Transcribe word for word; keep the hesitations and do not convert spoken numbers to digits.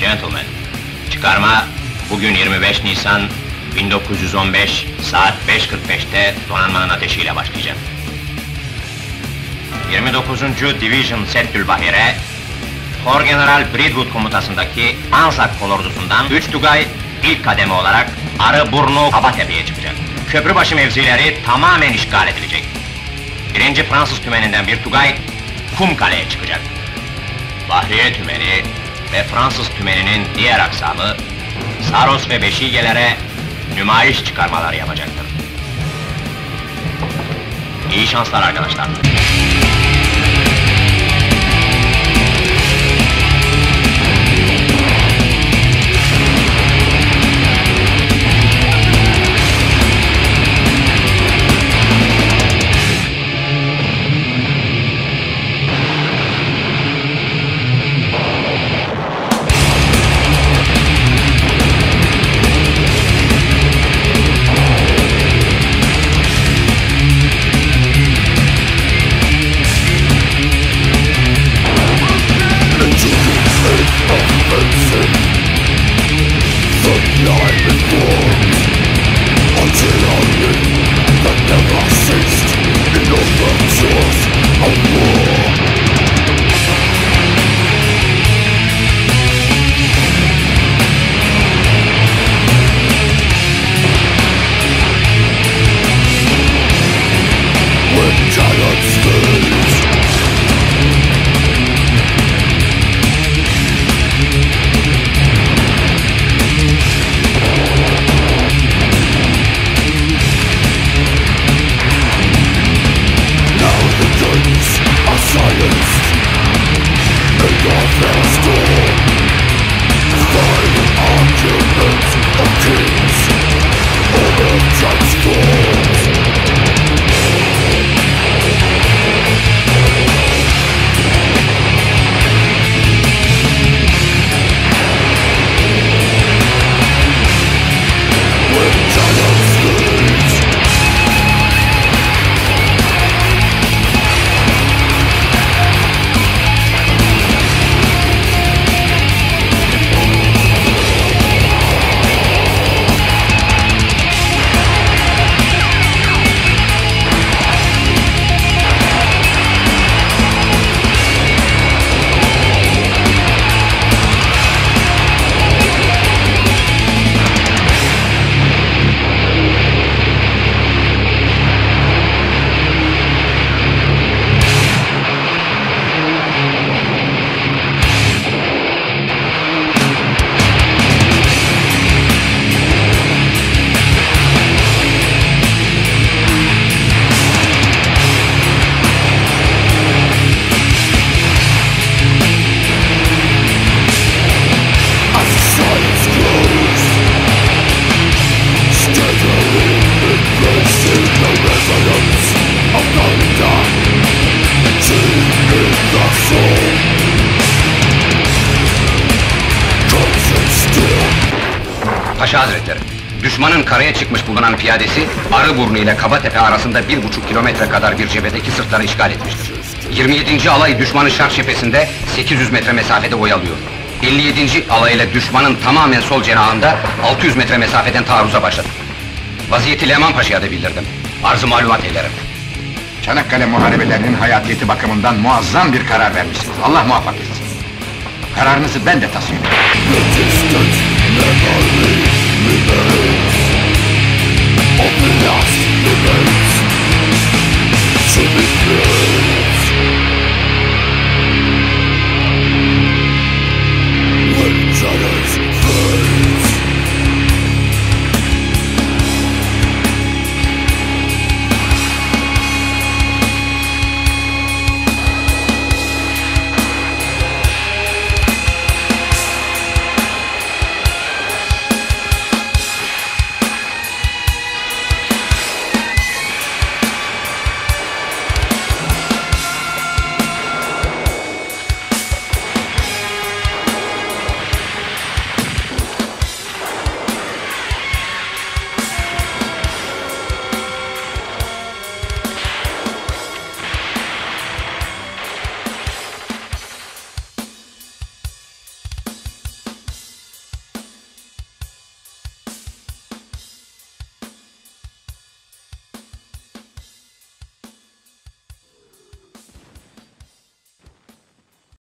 gentlemen, çıkarma bugün yirmi beş Nisan bin dokuz yüz on beş saat beş kırk beş'te donanmanın ateşiyle başlayacak. yirmi dokuzuncu Division Settülbahir'e Korgeneral Bridwood komutasındaki Anzac kolordusundan üç Tugay ilk kademe olarak Arıburnu Kabatepe'ye çıkacak. Köprübaşı mevzileri tamamen işgal edilecek. Birinci Fransız tümeninden bir Tugay Kumkale'ye çıkacak. Bahriye tümeni ve Fransız tümeninin diğer aksamı Saros ve Beşigelere nümayiş çıkarmaları yapacaktır. İyi şanslar arkadaşlar. Paşa Hazretleri, düşmanın karaya çıkmış bulunan piyadesi, Arıburnu ile Kabatepe arasında bir buçuk kilometre kadar bir cephedeki sırtları işgal etmiştir. yirmi yedinci alay düşmanın şark cephesinde sekiz yüz metre mesafede oyalıyor. elli yedinci alay ile düşmanın tamamen sol cenahında altı yüz metre mesafeden taarruza başladı. Vaziyeti Leman Paşa'ya da bildirdim. Arzı malumat ederim. Çanakkale muharebelerinin hayatiyeti bakımından muazzam bir karar vermişsiniz. Allah muvaffak etsin. Kararınızı ben de tasvip ederim.